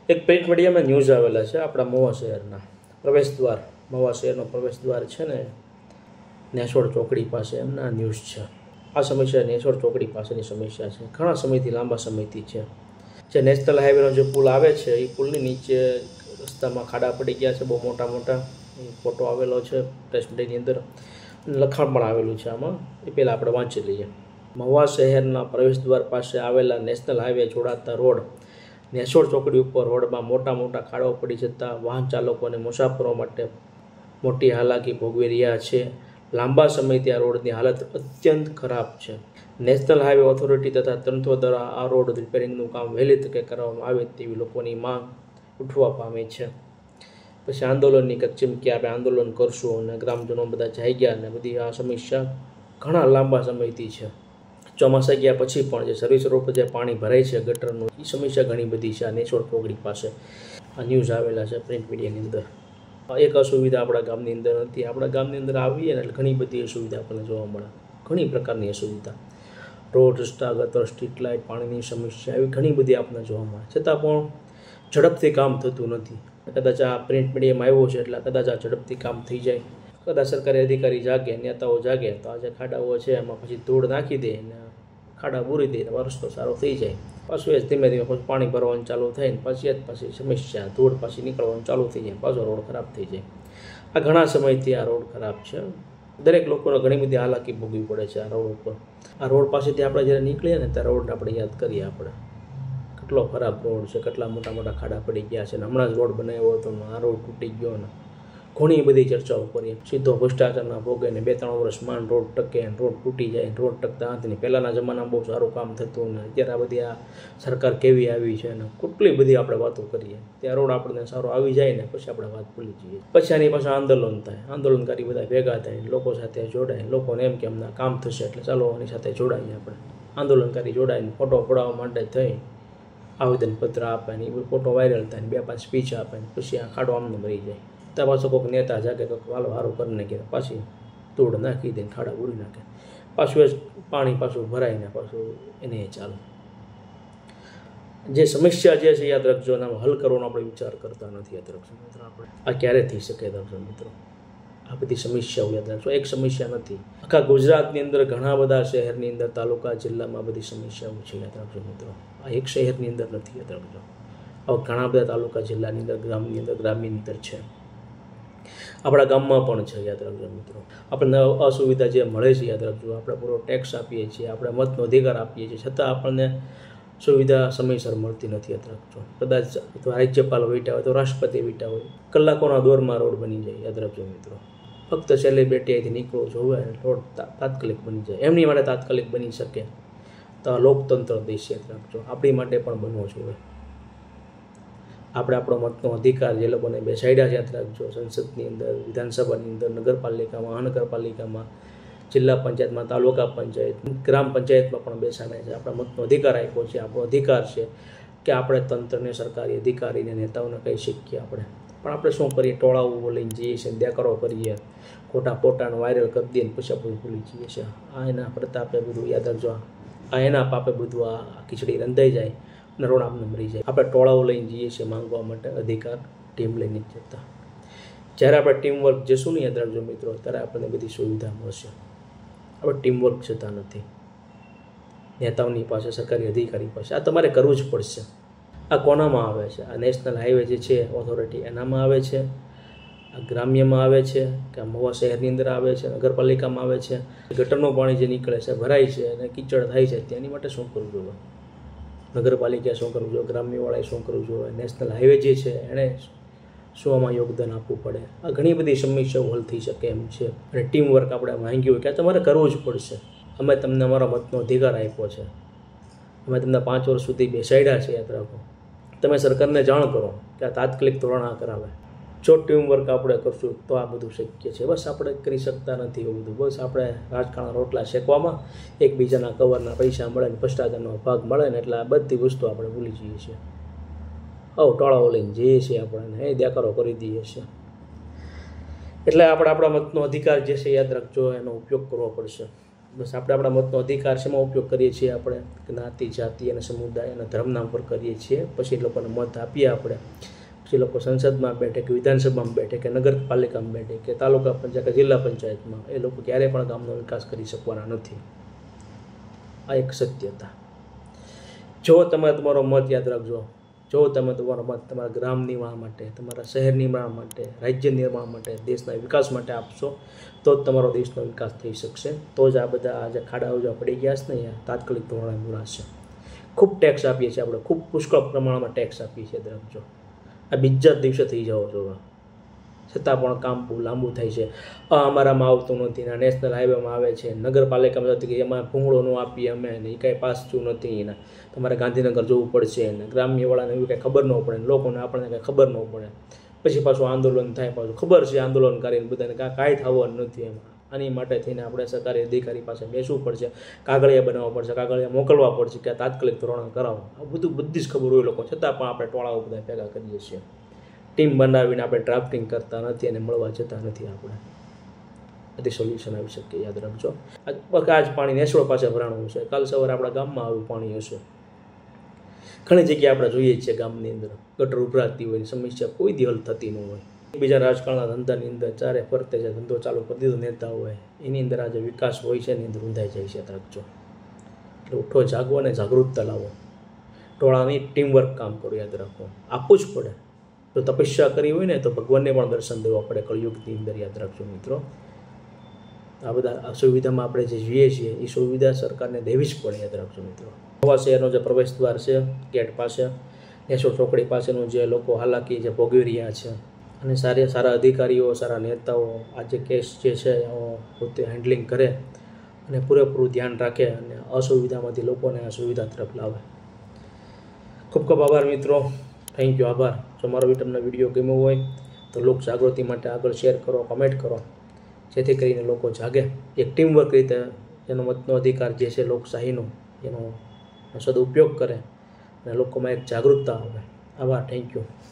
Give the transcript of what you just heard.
એક પ્રિન્ટ મીડિયામાં ન્યૂઝ આવેલા છે આપણા મહુવા શહેરના પ્રવેશદ્વાર, મહુવા શહેરનો પ્રવેશદ્વાર છે ને નેસોડ ચોકડી પાસે, એમના ન્યૂઝ છે. આ સમસ્યા નેસોડ ચોકડી પાસેની સમસ્યા છે, ઘણા સમયથી, લાંબા સમયથી છે. જે નેશનલ હાઈવેનો જે પુલ આવે છે એ પુલની નીચે રસ્તામાં ખાડા પડી ગયા છે, બહુ મોટા મોટા. એ ફોટો આવેલો છે પ્રેસ મીડિયાની અંદર, લખાણ પણ આવેલું છે આમાં. એ પહેલાં આપણે વાંચી લઈએ. મહુવા શહેરના પ્રવેશદ્વાર પાસે આવેલા નેશનલ હાઈવે જોડાતા રોડ નેસોડ ચોકડી ઉપર રોડમાં મોટા મોટા ખાડાઓ પડી જતાં વાહન ચાલકો અને મુસાફરો માટે મોટી હાલાકી ભોગવી રહ્યા છે. લાંબા સમયથી આ રોડની હાલત અત્યંત ખરાબ છે. નેશનલ હાઈવે ઓથોરિટી તથા તંત્ર દ્વારા આ રોડ રિપેરિંગનું કામ વહેલી તકે કરવામાં આવે તેવી લોકોની માંગ ઉઠવા પામી છે. પછી આંદોલનની કંઈક ચીમકી આપે, આંદોલન કરશું, અને ગ્રામજનો બધા જાગ્યા, અને બધી આ સમસ્યા ઘણા લાંબા સમયથી છે. ચોમાસા ગયા પછી પણ જે સર્વિસ રોડ પર જે પાણી ભરાય છે ગટરનું, એ સમસ્યા ઘણી બધી છે. આ નેસોડ ચોકડી પાસે આ ન્યૂઝ આવેલા છે પ્રિન્ટ મીડિયાની અંદર. એક અસુવિધા આપણા ગામની અંદર નથી. આપણા ગામની અંદર આવીએ ને એટલે ઘણી બધી અસુવિધા આપણને જોવા મળે, ઘણી પ્રકારની અસુવિધા. રોડ, રસ્તા, ગટર, સ્ટ્રીટ લાઇટ, પાણીની સમસ્યા, એવી ઘણી બધી આપણને જોવા મળે. છતાં પણ ઝડપથી કામ થતું નથી. કદાચ આ પ્રિન્ટ મીડિયામાં આવ્યો છે એટલે કદાચ આ ઝડપથી કામ થઈ જાય. કદાચ સરકારી અધિકારી જાગે, નેતાઓ જાગે તો આ જે ખાડાઓ છે એમાં પછી ધૂળ નાખી દે ને ખાડા પૂરી દે, રસ્તો સારો થઈ જાય. પાછું એ જ ધીમે ધીમે પછી પાણી ભરવાનું ચાલુ થાય ને પછી સમસ્યા, ધૂળ પાછી નીકળવાનું ચાલુ થઈ જાય, પાછો રોડ ખરાબ થઈ જાય. આ ઘણા સમયથી આ રોડ ખરાબ છે. દરેક લોકોને ઘણી બધી હાલાકી ભોગવવી પડે છે આ રોડ ઉપર. આ રોડ પાસેથી આપણે જ્યારે નીકળીએ ને ત્યારે રોડને આપણે યાદ કરીએ, આપણે કેટલો ખરાબ રોડ છે, કેટલા મોટા મોટા ખાડા પડી ગયા છે. ને હમણાં જ રોડ બનાવ્યો હતો ને આ રોડ તૂટી ગયો ને ઘણી બધી ચર્ચાઓ કરીએ. સીધો ભ્રષ્ટાચારના ભોગે ને 2-3 વર્ષ માંડ રોડ ટકે, રોડ તૂટી જાય, રોડ ટકતા નથી. પહેલાંના જમાનામાં બહુ સારું કામ થતું ને અત્યારે આ બધી આ સરકાર કેવી આવી છે ને કેટલી બધી આપણે વાતો કરીએ. ત્યાં રોડ આપણને સારો આવી જાય ને પછી આપણે વાત ભૂલી જઈએ. પછી આની પાછું આંદોલન થાય, આંદોલનકારી બધા ભેગા થાય, લોકો સાથે જોડાય, લોકોને એમ કે એમના કામ થશે એટલે ચાલો આની સાથે જોડાઈએ. આપણે આંદોલનકારી જોડાઈને ફોટો પડાવવા માટે થઈ આવેદનપત્ર આપે ને એ ફોટો વાયરલ થાય ને 2-5 સ્પીચ આપે ને પછી આ ખાડો આમને મરી જાય. ત્યાં પાછો કોઈક નેતા જાગે તો હાલો સારું કરી નાખે, પાછી ધૂળ નાખી દે, ખાડા બુરી નાખે, પાછું એ પાણી પાછું ભરાઈને પાછું એને ચાલે. જે સમસ્યા જે છે યાદ રાખજો, અને હલ કરવાનો આપણે વિચાર કરતા નથી. યાદ રાખજો મિત્રો, આપણે આ ક્યારે થઈ શકે? રાખજો મિત્રો, આ બધી સમસ્યાઓ યાદ રાખજો. એક સમસ્યા નથી, આખા ગુજરાતની અંદર ઘણા બધા શહેરની અંદર, તાલુકા, જિલ્લામાં બધી સમસ્યાઓ છે. યાદ રાખજો મિત્રો, આ એક શહેરની અંદર નથી. યાદ રાખજો, આવા ઘણા બધા તાલુકા, જિલ્લાની અંદર, ગ્રામની અંદર, ગ્રામ્યની અંદર છે. આપણા ગામમાં પણ છે. યાદ રાખજો મિત્રો, આપણને અસુવિધા જે મળે છે યાદ રાખજો. આપણે પૂરો ટેક્સ આપીએ છીએ, આપણે મતનો અધિકાર આપીએ છીએ, છતાં આપણને સુવિધા સમયસર મળતી નથી. યાદ રાખજો. કદાચ રાજ્યપાલ વીટા હોય તો રાષ્ટ્રપતિ વીટા હોય, કલાકોના દોરમાં રોડ બની જાય. યાદ રાખજો મિત્રો, ફક્ત સેલિબ્રિટી અહીંથી નીકળવો જોવે રોડ તાત્કાલિક બની જાય. એમની માટે તાત્કાલિક બની શકે તો આ લોકતંત્ર દેશ. યાદ રાખજો, આપણી માટે પણ બનવો જોઈએ. આપણે આપણો મતનો અધિકાર જે લોકોને બેસાડ્યા છે યાદ રાખજો, સંસદની અંદર, વિધાનસભાની અંદર, નગરપાલિકામાં, મહાનગરપાલિકામાં, જિલ્લા પંચાયતમાં, તાલુકા પંચાયત, ગ્રામ પંચાયતમાં પણ બેસાડ્યા છે. આપણા મતનો અધિકાર આપ્યો છે. આપણો અધિકાર છે કે આપણે તંત્રને, સરકારી અધિકારીને, નેતાઓને કહી શકીએ આપણે. પણ આપણે શું કરીએ? ટોળાઓ લઈને જઈએ છીએ, દેકારો કરીએ, ખોટા ફોટાને વાયરલ કરી દઈએ ને પછી આપણે ભૂલી જઈએ છીએ. આ એના પ્રતાપે બધું યાદ રાખજો, આ એના પાપે બધું આ ખીચડી રંધાઈ જાય અને રોડ આપણે મરી જાય. આપણે ટોળાઓ લઈને જઈએ છીએ માંગવા માટે અધિકાર, ટીમ લઈને જતા. જ્યારે આપણે ટીમવર્ક જશું ને યાદ રાખજો મિત્રો, ત્યારે આપણને બધી સુવિધા મળશે. આપણે ટીમવર્ક જતા નથી નેતાઓની પાસે, સરકારી અધિકારી પાસે. આ તમારે કરવું જ પડશે. આ કોનામાં આવે છે? આ નેશનલ હાઈવે જે છે ઓથોરિટી, એનામાં આવે છે, આ ગ્રામ્યમાં આવે છે, કે મહુવા શહેરની અંદર આવે છે, નગરપાલિકામાં આવે છે. ગટરનું પાણી જે નીકળે છે, ભરાય છે અને કીચડ થાય છે, તેની માટે શું કરવું જોઈએ? નગરપાલિકાએ શું કરવું જોઈએ? ગ્રામ્યવાળાએ શું કરવું જોઈએ? નેશનલ હાઈવે જે છે એણે શું આમાં યોગદાન આપવું પડે? આ ઘણી બધી સમસ્યાઓ હલ થઈ શકે એમ છે. અને ટીમવર્ક આપણે માંગ્યું હોય કે તમારે કરવું જ પડશે. અમે તમને અમારા મતનો અધિકાર આપ્યો છે, અમે તમને 5 વર્ષ સુધી બેસાડ્યા છે. યાદ રાખો, તમે સરકારને જાણ કરો કે આ તાત્કાલિક ધોરણ આ કરાવે. જો ટીમવર્ક આપણે કરશું તો આ બધું શક્ય છે. બસ આપણે કરી શકતા નથી એવું બધું. બસ આપણે રાજકારણના રોટલા શેકવામાં, એકબીજાના કવરના પૈસા મળે ને ભ્રષ્ટાચારનો ભાગ મળે ને એટલે આ બધી વસ્તુ આપણે ભૂલી જઈએ છીએ. ટોળાઓ લઈને જઈએ છીએ આપણે, દેખાડો કરી દઈએ છીએ. એટલે આપણે આપણા મતનો અધિકાર જે છે યાદ રાખજો, એનો ઉપયોગ કરવો પડશે. બસ આપણે આપણા મતનો અધિકાર શેમાં ઉપયોગ કરીએ છીએ આપણે જ્ઞાતિ જાતિ અને સમુદાય અને ધર્મના ઉપર કરીએ છીએ. પછી લોકોને મત આપીએ આપણે, પછી લોકો સંસદમાં બેઠે કે વિધાનસભામાં બેઠે કે નગરપાલિકામાં બેઠે કે તાલુકા પંચાયત કે જિલ્લા પંચાયતમાં, એ લોકો ક્યારેય પણ ગામનો વિકાસ કરી શકવાના નથી. આ એક સત્યતા. જો તમે તમારો મત યાદ રાખજો, જો તમે તમારો મત તમારા ગ્રામ નિર્માણ માટે, તમારા શહેર નિર્માણ માટે, રાજ્ય નિર્માણ માટે, દેશના વિકાસ માટે આપશો, તો જ તમારો દેશનો વિકાસ થઈ શકશે. તો જ આ બધા આ જે ખાડાઓ જો પડી ગયા છે ને, એ તાત્કાલિક ધોરણે મૂળાશે. ખૂબ ટેક્સ આપીએ છીએ આપણે, ખૂબ પુષ્કળ પ્રમાણમાં ટેક્સ આપીએ છીએ. યાદ રાખજો, આ બીજા જ દિવસે થઈ જાઓ છો, છતાં પણ કામ બહુ લાંબુ થાય છે. અમારામાં આવતું નથી ને, નેશનલ હાઈવેમાં આવે છે, નગરપાલિકામાં જતી કે એમાં ભૂંગળો ન આપીએ અમે, ને એ કાંઈ પાસ થયું નથી, એના તમારે ગાંધીનગર જવું પડશે, ને ગ્રામ્યવાળાને એવું કાંઈ ખબર ન પડે, લોકોને આપણને કાંઈ ખબર ન પડે. પછી પાછું આંદોલન થાય, પાછું ખબર છે આંદોલન કરીને બધાને કાંઈ થવાનું નથી એમાં. આની માટે થઈને આપણે સરકારી અધિકારી પાસે બેસવું પડશે, કાગળિયા બનાવવા પડશે, કાગળિયા મોકલવા પડશે કે તાત્કાલિક ધોરણે કરાવો. આ બધી જ ખબર હોય લોકો, છતાં પણ આપણે ટોળાઓ બધા ભેગા કરીએ છીએ. ટીમ બનાવીને આપણે ડ્રાફ્ટિંગ કરતા નથી અને મળવા જતા નથી. આપણે બધી સોલ્યુશન આવી શકે. યાદ રાખજો, આજ પાણી નેસોડ પાસે ભરાણું છે, કાલ સવારે આપણા ગામમાં આવ્યું પાણી હશે. ઘણી જગ્યાએ આપણે જોઈએ છીએ ગામની અંદર ગટર ઉભરાતી હોય, સમસ્યા કોઈ દી હલ થતી ન હોય. બીજા રાજકારણના ધંધાની અંદર ચારે ફરતે જે ધંધો ચાલુ કરી દીધો નેતા હોય, એની અંદર આ જે વિકાસ હોય છે એની અંદર ઊંધાઈ જાય છે. યાદ રાખજો. એટલે ઉઠો, જાગવો અને જાગૃતતા લાવો. ટોળાની ટીમવર્ક કામ કરો. યાદ રાખો, આપવું જ પડે. જો તપસ્યા કરી હોય ને તો ભગવાનને પણ દર્શન દેવા પડે કળયુગની અંદર. યાદ રાખજો મિત્રો, આ બધા સુવિધામાં આપણે જે જોઈએ છીએ એ સુવિધા સરકારને દેવી જ પડે. યાદ રાખજો મિત્રો. નવા શહેરનો જે પ્રવેશ દ્વાર છે, ગેટ પાસે, નેસોડ ચોકડી પાસેનું જે લોકો હાલાકી જે ભોગવી રહ્યા છે, અને સારા અધિકારીઓ, સારા નેતાઓ આ જે કેસ જે છે પોતે હેન્ડલિંગ કરે અને પૂરેપૂરું ધ્યાન રાખે અને અસુવિધામાંથી લોકોને આ સુવિધા તરફ લાવે. ખૂબ ખૂબ આભાર મિત્રો. થેન્ક યુ, આભાર. જો મારો તમને વિડીયો ગમ્યો હોય તો લોક જાગૃતિ માટે આગળ શેર કરો, કમેન્ટ કરો, જેથી કરીને લોકો જાગે, એક ટીમવર્ક રીતે એનો મતનો અધિકાર જે છે લોકશાહીનો, એનો સદુપયોગ કરે અને લોકોમાં એક જાગૃતતા આવે. આભાર. Thank you.